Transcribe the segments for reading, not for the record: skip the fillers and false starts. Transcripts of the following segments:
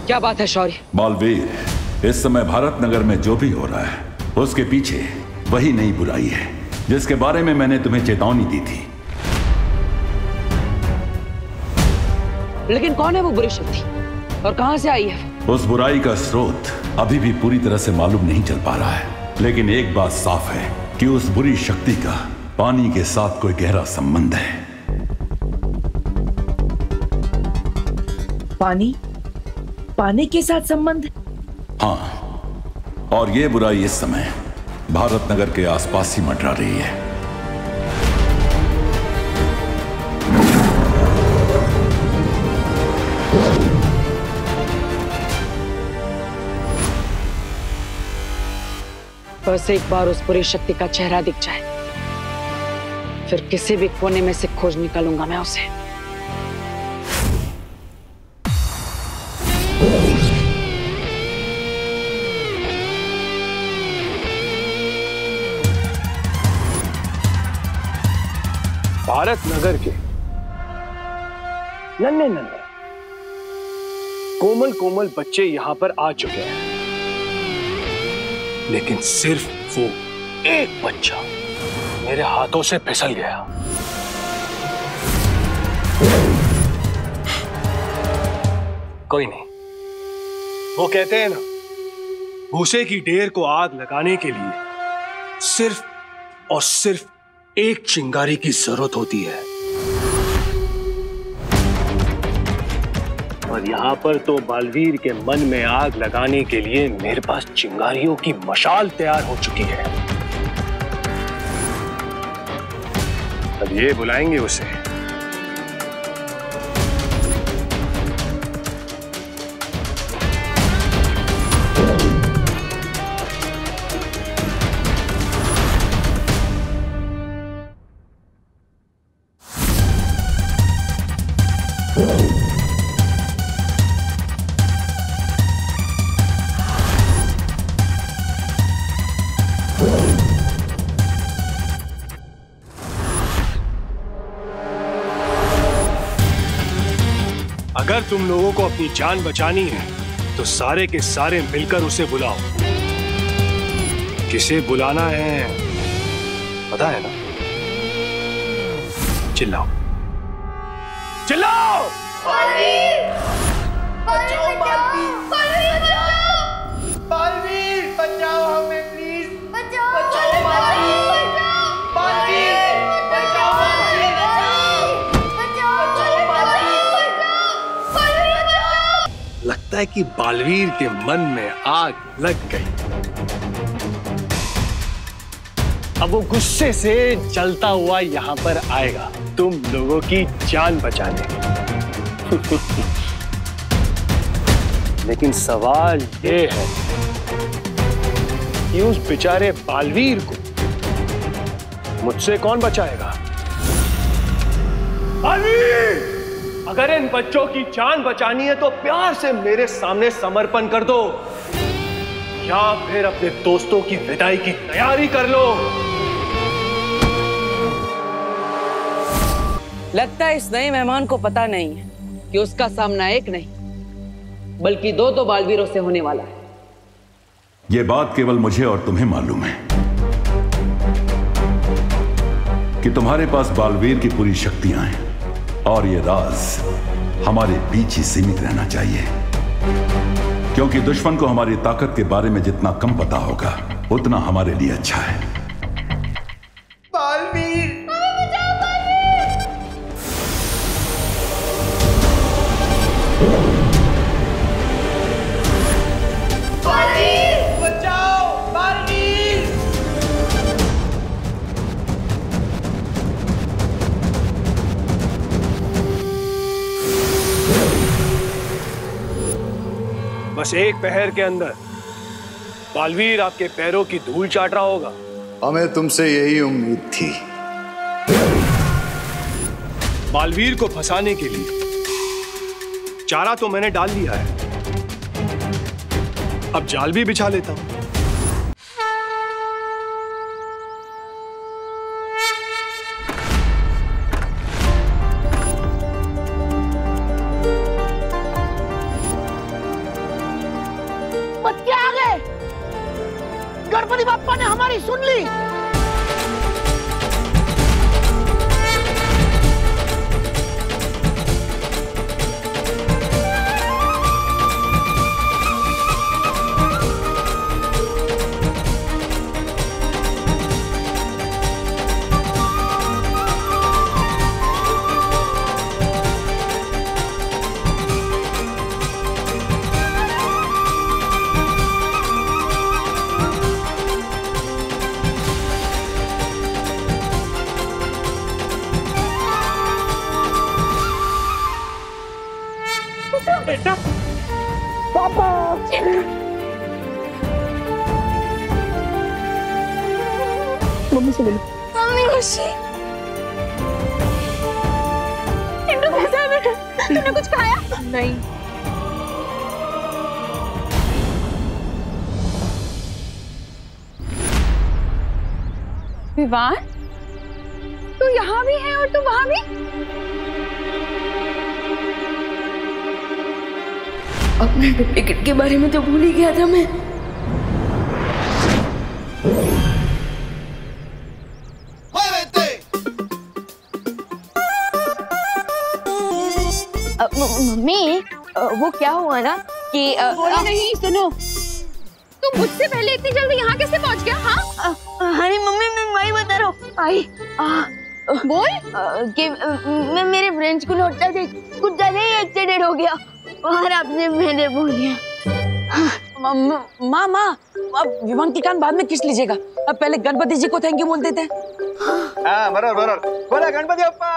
क्या बात है शौर्य? बालवीर, इस समय भारत नगर में जो भी हो रहा है उसके पीछे वही नई बुराई है जिसके बारे में मैंने तुम्हें चेतावनी दी थी। लेकिन कौन है वो बुरी शक्ति और कहां से आई है? उस बुराई का स्रोत अभी भी पूरी तरह से मालूम नहीं चल पा रहा है, लेकिन एक बात साफ है कि उस बुरी शक्ति का पानी के साथ कोई गहरा संबंध है। पानी के साथ संबंध? हाँ, और ये बुराई इस समय भारत नगर के आसपास ही मंडरा रही है। बस एक बार उस बुरी शक्ति का चेहरा दिख जाए, फिर किसी भी कोने में से खोज निकालूंगा मैं उसे। भारत नगर के नन्हे नन्हे कोमल कोमल बच्चे यहां पर आ चुके हैं, लेकिन सिर्फ वो एक बच्चा मेरे हाथों से फिसल गया। कोई नहीं, वो कहते हैं ना, भूसे की ढेर को आग लगाने के लिए सिर्फ और सिर्फ एक चिंगारी की जरूरत होती है, और यहां पर तो बालवीर के मन में आग लगाने के लिए मेरे पास चिंगारियों की मशाल तैयार हो चुकी है। अब ये बुलाएंगे उसे। अगर तुम लोगों को अपनी जान बचानी है तो सारे के सारे मिलकर उसे बुलाओ। किसे बुलाना है पता है ना? चिल्लाओ चिल्लाओ! बालवीर! बचाओ बालवीर! बालवीर बचाओ हमें प्लीज! बचाओ बालवीर! बालवीर बचाओ! लगता है कि बालवीर के मन में आग लग गई। अब वो गुस्से से जलता हुआ यहाँ पर आएगा तुम लोगों की जान बचाने। लेकिन सवाल ये है कि उस बेचारे बालवीर को मुझसे कौन बचाएगा? बालवीर! अगर इन बच्चों की जान बचानी है तो प्यार से मेरे सामने समर्पण कर दो, या फिर अपने दोस्तों की विदाई की तैयारी कर लो। लगता है इस नए मेहमान को पता नहीं है कि उसका सामना एक नहीं बल्कि दो बालवीरों से होने वाला है। यह बात केवल मुझे और तुम्हें मालूम है कि तुम्हारे पास बालवीर की पूरी शक्तियां हैं, और ये राज हमारे बीच ही सीमित रहना चाहिए, क्योंकि दुश्मन को हमारी ताकत के बारे में जितना कम पता होगा उतना हमारे लिए अच्छा है। बालवीर! बालवीर! बचाओ बालवीर! बस एक पहर के अंदर बालवीर आपके पैरों की धूल चाट रहा होगा। हमें तुमसे यही उम्मीद थी। बालवीर को फंसाने के लिए चारा तो मैंने डाल दिया है, अब जाल भी बिछा लेता हूं। बेटा। पापा। मम्मी से मिलो। मम्मी खुशी, इंदु कैसा है बेटा? तूने कुछ खाया? नहीं। विवान, तू यहाँ भी है और तू वहां भी? अपने डुप्लीकेट के बारे में तो भूल ही गया था मैं। मम्मी, वो क्या हुआ ना कि नहीं, सुनो, तू मुझसे पहले इतनी जल्दी यहाँ कैसे पहुँच गया? हाँ अरे मम्मी, मैं वही बता रहा हूँ। आई बोल कि मैं मेरे फ्रेंड्स को लौटता थे, कुछ ज्यादा ही एक्सीडेंट हो गया और आपने मैंने बोल दिया। माँ, अब विवान की कान बाद में किस लीजिएगा, अब पहले गणपति जी को थैंक यू बोल देते हैं। हाँ, बरोबर। बोला गणपति अप्पा।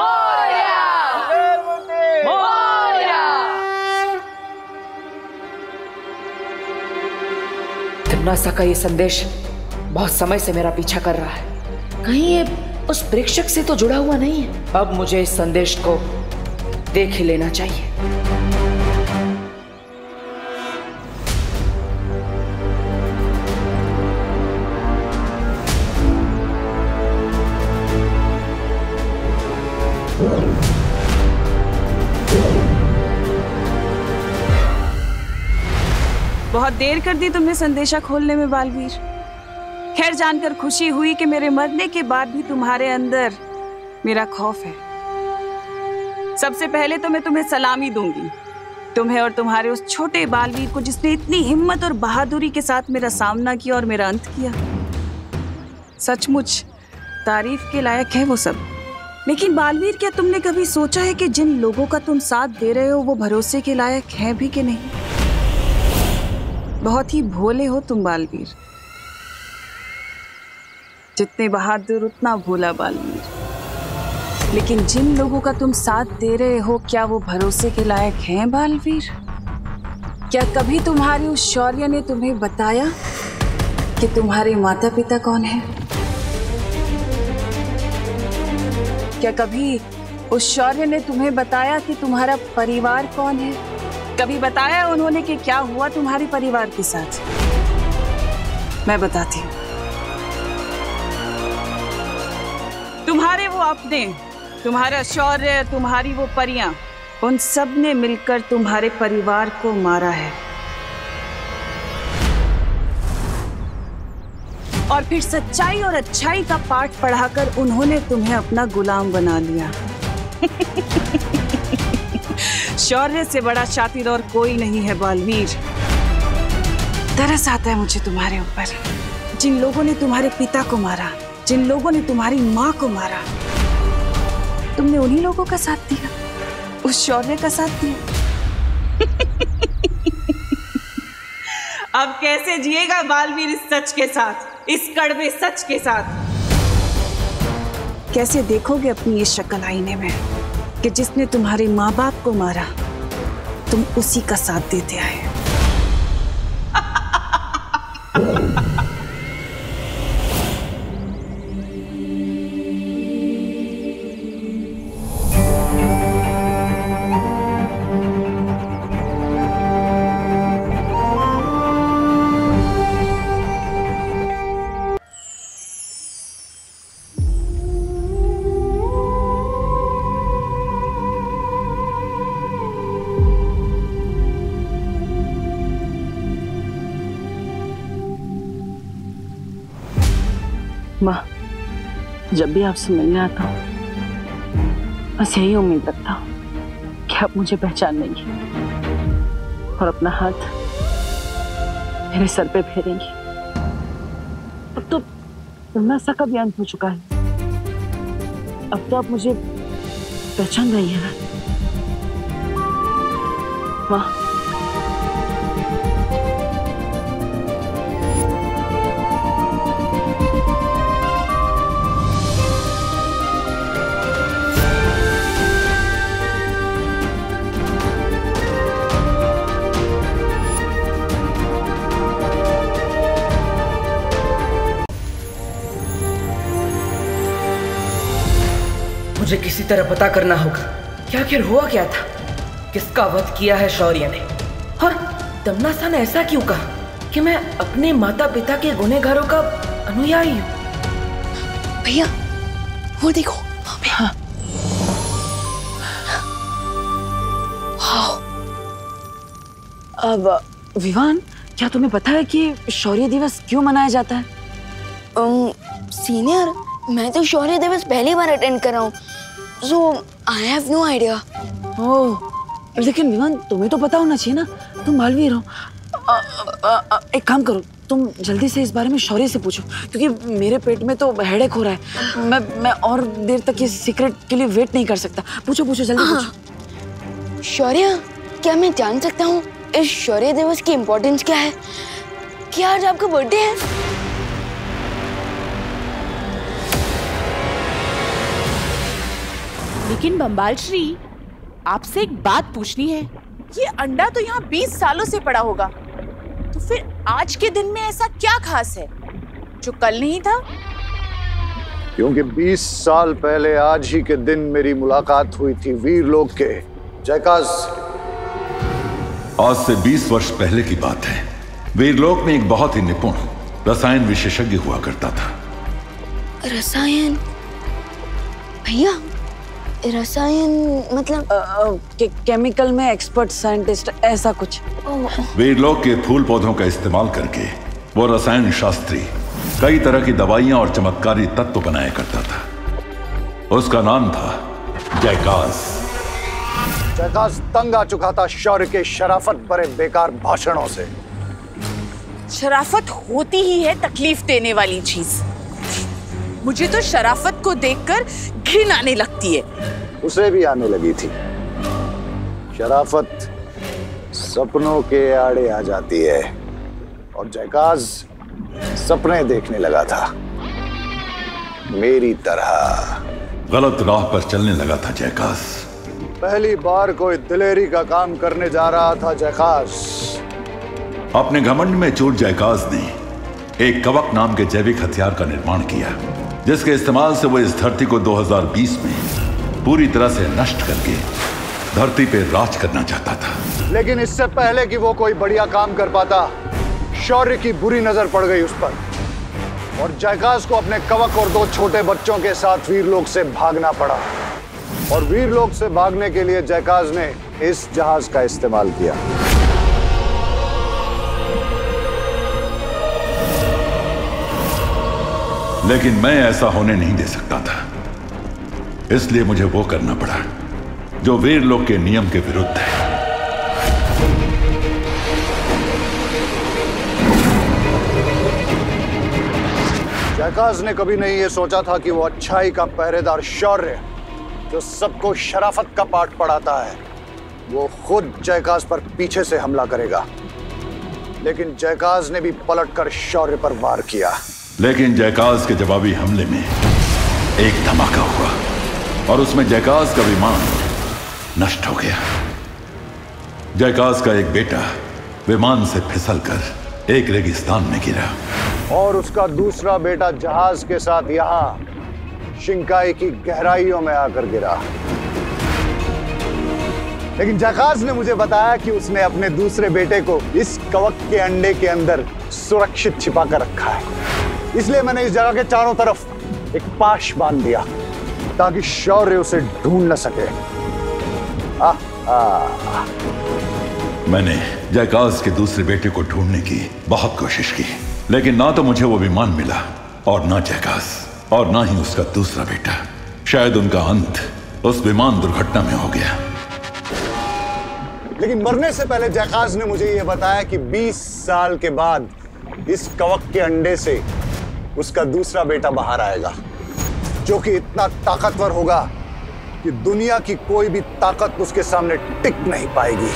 तिम्नासा का ये संदेश बहुत समय से मेरा पीछा कर रहा है। कहीं ये उस प्रेक्षक से तो जुड़ा हुआ नहीं है। अब मुझे इस संदेश को देख ही लेना चाहिए। बहुत देर कर दी तुमने संदेशा खोलने में बालवीर। खैर, जानकर खुशी हुई कि मेरे मरने के बाद भी तुम्हारे अंदर मेरा खौफ है। सबसे पहले तो मैं तुम्हें सलामी दूंगी, तुम्हें और तुम्हारे उस छोटे बालवीर को जिसने इतनी हिम्मत और बहादुरी के साथ मेरा सामना किया और मेरा अंत किया। सचमुच तारीफ के लायक है वो सब। लेकिन बालवीर, क्या तुमने कभी सोचा है कि जिन लोगों का तुम साथ दे रहे हो वो भरोसे के लायक हैं भी कि नहीं? बहुत ही भोले हो तुम बालवीर, जितने बहादुर उतना भोला बालवीर। लेकिन जिन लोगों का तुम साथ दे रहे हो, क्या वो भरोसे के लायक हैं बालवीर? क्या कभी तुम्हारी उस शौर्य ने तुम्हें बताया कि तुम्हारे माता पिता कौन हैं? क्या कभी उस शौर्य ने तुम्हें बताया कि तुम्हारा परिवार कौन है? कभी बताया उन्होंने कि क्या हुआ तुम्हारे परिवार के साथ? मैं बताती हूँ। तुम्हारे वो अपने, तुम्हारा शौर्य, तुम्हारी वो परियां, उन सब ने मिलकर तुम्हारे परिवार को मारा है और फिर सच्चाई और अच्छाई का पाठ पढ़ाकर उन्होंने तुम्हें अपना गुलाम बना लिया। शौर्य से बड़ा शातिर और कोई नहीं है बालवीर। तरस आता है मुझे तुम्हारे ऊपर। जिन लोगों ने तुम्हारे पिता को मारा, जिन लोगों ने तुम्हारी माँ को मारा, तुमने उन्हीं लोगों का साथ दिया, उस शौर्य का साथ दिया। अब कैसे जिएगा बालवीर इस सच के साथ, इस कड़वे सच के साथ? कैसे देखोगे अपनी ये शक्ल आईने में कि जिसने तुम्हारे माँ बाप को मारा तुम उसी का साथ देते आए? माँ, जब भी आपसे मिलने आता हूँ बस यही उम्मीद रखता हूँ कि आप मुझे पहचान लेंगी और अपना हाथ मेरे सर पे फेरेंगी। अब तो तिम्नासा का भी अंत हो चुका है। अब तो आप मुझे पहचान रही हैं ना माँ? मुझे किसी तरह पता करना होगा कि आखिर हुआ क्या था, किसका वध किया है शौर्य ने, और तमनासा ने ऐसा क्यों कहा कि मैं अपने माता पिता के गुनहगारों का अनुयायी हूँ। भैया वो देखो वहाँ पे। हाँ। अब विवान, क्या तुम्हें पता है कि शौर्य दिवस क्यों मनाया जाता है? सीनियर, मैं तो शौर्य दिवस पहली बार अटेंड कर रहा हूँ, so I have no idea। ओह, लेकिन विवान तुम्हें तो पता होना चाहिए ना, तुम बालवीर हो। एक काम करो, तुम जल्दी से इस बारे में शौर्य से पूछो, क्योंकि मेरे पेट में तो हेडेक हो रहा है। मैं और देर तक इस सीक्रेट के लिए वेट नहीं कर सकता। पूछो पूछो जल्दी पूछो। शौर्य, क्या मैं जान सकता हूँ इस शौर्य दिवस की इम्पोर्टेंस क्या है? क्या आज आपका बर्थडे है? लेकिन बम्बाल श्री, आपसे एक बात पूछनी है। ये अंडा तो यहाँ 20 सालों से पड़ा होगा, तो फिर आज के दिन में ऐसा क्या खास है जो कल नहीं था? क्योंकि 20 साल पहले आज ही के दिन मेरी मुलाकात हुई थी वीर-लok के जयकाज। आज से 20 वर्ष पहले की बात है। वीर-lok में एक बहुत ही निपुण रसायन विशेषज्ञ हुआ करता था। रसायन? भैया, रसायन मतलब केमिकल में एक्सपर्ट साइंटिस्ट, ऐसा कुछ। वीर-lok के फूल पौधों का इस्तेमाल करके वो रसायन शास्त्री कई तरह की दवाइयां और चमत्कारी तत्व बनाया करता था। उसका नाम था जयकाज। जयकाज तंग आ चुका था शौर्य के शराफत भरे बेकार भाषणों से। शराफत होती ही है तकलीफ देने वाली चीज। मुझे तो शराफत को देखकर घिन आने लगती है। उसे भी आने लगी थी। शराफत सपनों के आड़े आ जाती है और जयकाज सपने देखने लगा था, मेरी तरह। गलत राह पर चलने लगा था जयकाज। पहली बार कोई दिलेरी का काम करने जा रहा था जयकाज। अपने घमंड में चूर जयकाज ने एक कवक नाम के जैविक हथियार का निर्माण किया, जिसके इस्तेमाल से वो इस धरती को 2020 में पूरी तरह से नष्ट करके धरती पे राज करना चाहता था। लेकिन इससे पहले कि वो कोई बढ़िया काम कर पाता, शौर्य की बुरी नजर पड़ गई उस पर और जयकाज को अपने कवक और 2 छोटे बच्चों के साथ वीर-lok से भागना पड़ा। और वीर-lok से भागने के लिए जयकाज ने इस जहाज का इस्तेमाल किया। लेकिन मैं ऐसा होने नहीं दे सकता था, इसलिए मुझे वो करना पड़ा जो वीर-lok के नियम के विरुद्ध है। जयकाज ने कभी नहीं ये सोचा था कि वो अच्छाई का पहरेदार शौर्य, जो सबको शराफत का पाठ पढ़ाता है, वो खुद जयकाज पर पीछे से हमला करेगा। लेकिन जयकाज ने भी पलटकर शौर्य पर वार किया। लेकिन जयकाज के जवाबी हमले में एक धमाका हुआ और उसमें जयकाज का विमान नष्ट हो गया। जयकाज का एक बेटा विमान से फिसलकर एक रेगिस्तान में गिरा और उसका दूसरा बेटा जहाज के साथ यहां शिंकाई की गहराइयों में आकर गिरा। लेकिन जयकाज ने मुझे बताया कि उसने अपने दूसरे बेटे को इस कवक के अंडे के अंदर सुरक्षित छिपा कर रखा है। इसलिए मैंने इस जगह के चारों तरफ एक पाश बांध दिया ताकि शौर्य उसे ढूंढ न सके। मैंने जयकाज के दूसरे बेटे को ढूंढने की बहुत कोशिश की, लेकिन ना तो मुझे वो विमान मिला और ना जयकाज और ना ही उसका दूसरा बेटा। शायद उनका अंत उस विमान दुर्घटना में हो गया। लेकिन मरने से पहले जयकाज ने मुझे यह बताया कि 20 साल के बाद इस कवक के अंडे से उसका दूसरा बेटा बाहर आएगा, जो कि इतना ताकतवर होगा कि दुनिया की कोई भी ताकत उसके सामने टिक नहीं पाएगी।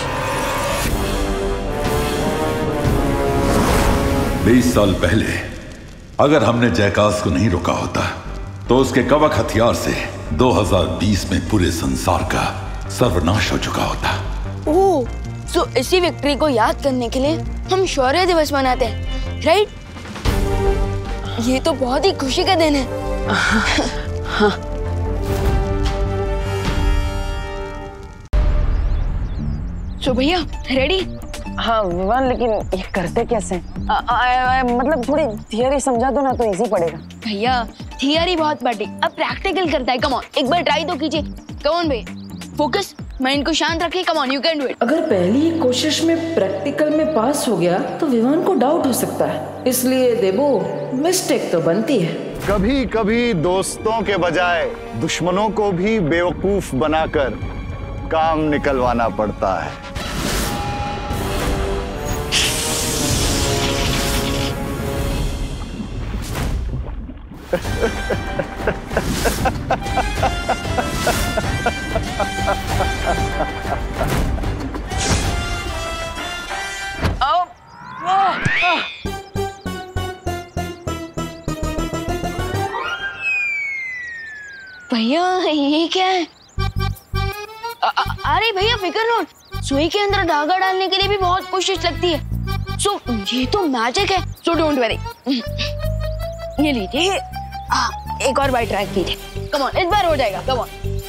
20 साल पहले अगर हमने जयकाज को नहीं रोका होता तो उसके कवक हथियार से 2020 में पूरे संसार का सर्वनाश हो चुका होता। ओह, तो इसी विक्ट्री को याद करने के लिए हम शौर्य दिवस मनाते हैं, राइट? ये तो बहुत ही खुशी का दिन है। हाँ। सो भैया रेडी? हाँ विवान, लेकिन ये करते कैसे? मतलब थोड़ी थियरी समझा दो ना तो इजी पड़ेगा। भैया थियरी बहुत बड़ी, अब प्रैक्टिकल करता है। कम ऑन, एक बार ट्राई तो कीजिए। कम ऑन भैया, फोकस, माइंड को शांत रखिए। Come on, you can do it. अगर पहली कोशिश में प्रैक्टिकल में पास हो गया तो विवान को डाउट हो सकता है, इसलिए देवो मिस्टेक तो बनती है। कभी कभी दोस्तों के बजाय दुश्मनों को भी बेवकूफ बनाकर काम निकलवाना पड़ता है। भैया ये क्या है? अरे भैया फिक्र नॉट, सुई के अंदर धागा डालने के लिए भी बहुत कोशिश लगती है। सो ये तो मैजिक है, सो डोंट वरी। ये लीजिए, एक और बार ट्राई कीजिए। कम ऑन, इस बार हो जाएगा। Come on.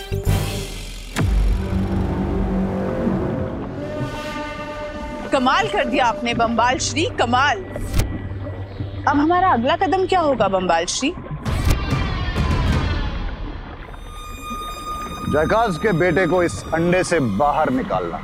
कमाल कर दिया आपने बम्बाल श्री, कमाल। अब हमारा अगला कदम क्या होगा बम्बाल श्री? जयकाज के बेटे को इस अंडे से बाहर निकालना।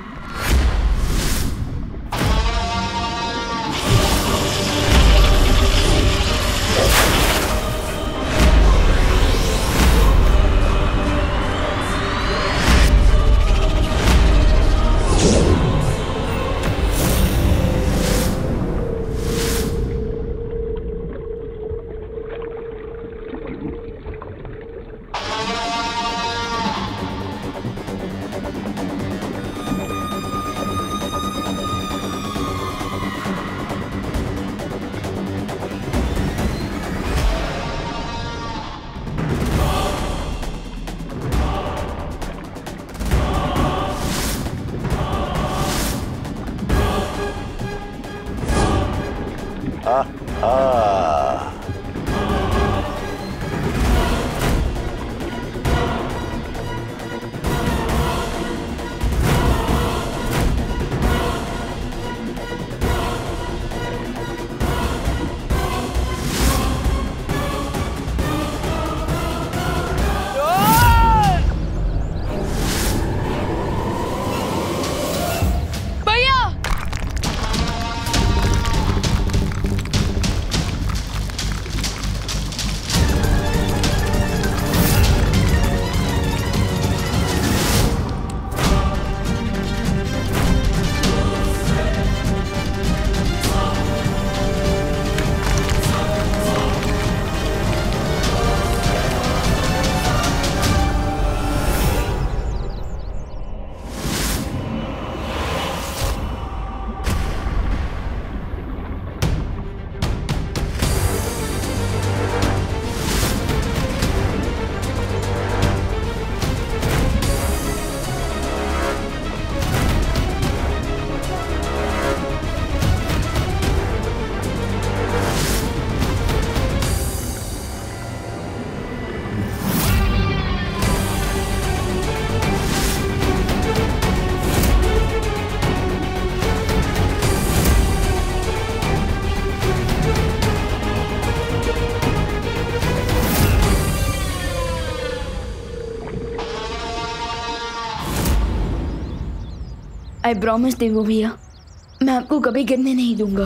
आई प्रॉमिस देवो भैया, मैं आपको कभी गिरने नहीं दूंगा।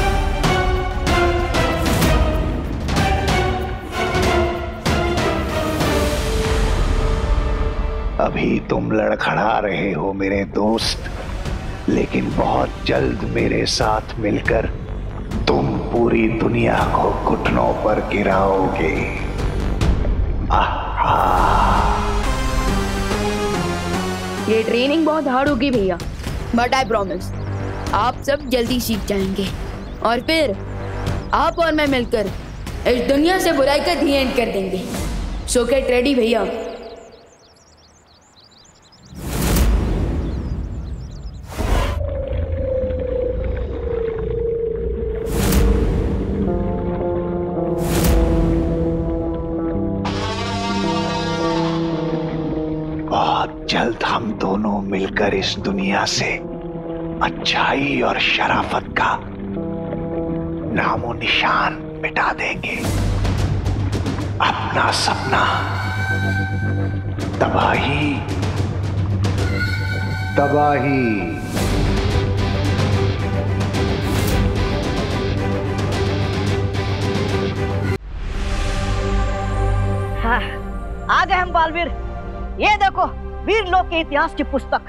अभी तुम लड़खड़ा रहे हो मेरे दोस्त, लेकिन बहुत जल्द मेरे साथ मिलकर तुम पूरी दुनिया को घुटनों पर गिराओगे। ये ट्रेनिंग बहुत हार्ड होगी भैया, बट आई प्रॉमिस आप सब जल्दी सीख जाएंगे और फिर आप और मैं मिलकर इस दुनिया से बुराई का दी एंड कर देंगे। सो गेट रेडी भैया। बहुत जल्द हम दोनों मिलकर इस दुनिया से अच्छाई और शराफत का नामो निशान मिटा देंगे। अपना सपना तबाही तबाही। हाँ, आ गए हम बालवीर। ये देखो वीर-लok के इतिहास की पुस्तक।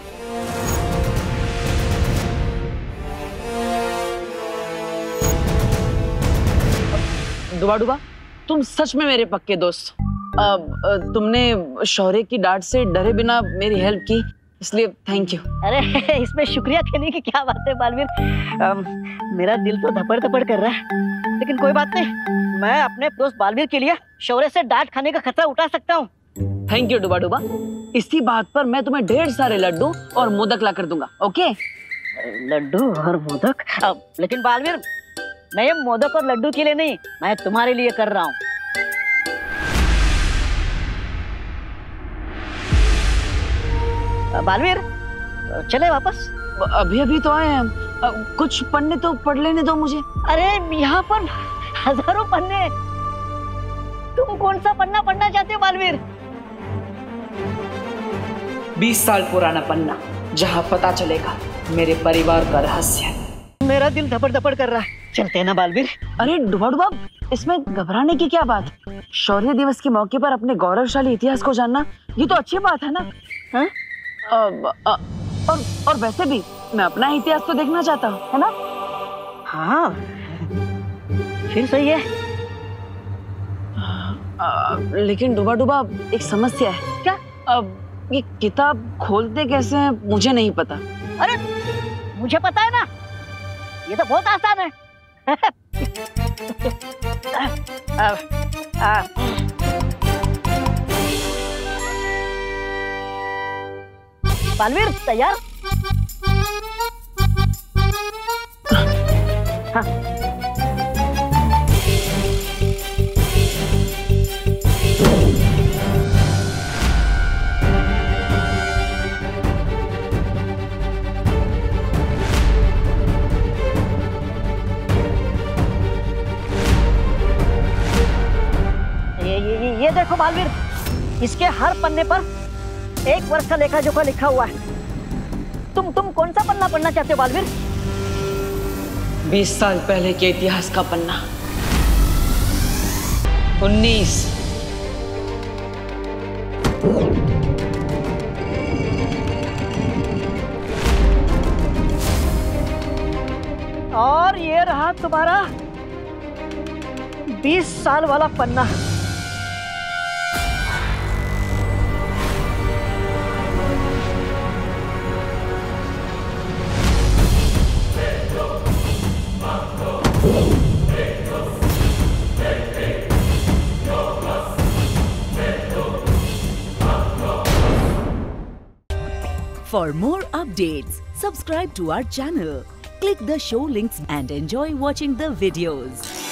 डुबा, तुम सच में मेरे पक्के दोस्त। तुमने शौर्य की डांट से डरे बिना मेरी हेल्प की, इसलिए थैंक यू। अरे इसमें शुक्रिया कहने की क्या बात है बालवीर। मेरा दिल तो धपड़ धपड़ कर रहा है, लेकिन कोई बात नहीं, मैं अपने दोस्त बालवीर के लिए शौर्य से डांट खाने का खतरा उठा सकता हूँ। थैंक यू डुबा। इसी बात पर मैं तुम्हें ढेर सारे लड्डू और मोदक ला कर दूंगा, ओके? लड्डू और मोदक? लेकिन बालवीर, मैं ये मोदक और लड्डू के लिए नहीं, मैं तुम्हारे लिए कर रहा हूँ। बालवीर, चले वापस? अभी तो आए हैं, कुछ पन्ने तो पढ़ लेने दो मुझे। अरे यहाँ पर हजारों पन्ने, तुम कौन सा पन्ना पढ़ना चाहते हो बालवीर? 20 साल पुराना पन्ना, जहाँ पता चलेगा मेरे परिवार का रहस्य। मेरा दिल धपड़ धपड़ कर रहा है, चलते हैं ना बालवीर? अरे डुबा, इसमें घबराने की क्या बात? शौर्य दिवस के मौके पर अपने गौरवशाली इतिहास को जानना, ये तो अच्छी बात है ना? हाँ? और वैसे भी मैं अपना इतिहास तो देखना चाहता हूँ, है ना? हाँ, फिर सही है। लेकिन डुबा एक समस्या है। क्या? ये किताब खोलते कैसे हैं मुझे नहीं पता। अरे मुझे पता है ना, ये तो बहुत आसान है। बालवीर तैयार? हाँ। ये देखो बालवीर, इसके हर पन्ने पर एक वर्ष का लेखा जोखा लिखा हुआ है। तुम कौन सा पन्ना पढ़ना चाहते हो बालवीर? 20 साल पहले के इतिहास का पन्ना। 19। और ये रहा तुम्हारा 20 साल वाला पन्ना। For more updates, subscribe to our channel, click the show links and enjoy watching the videos.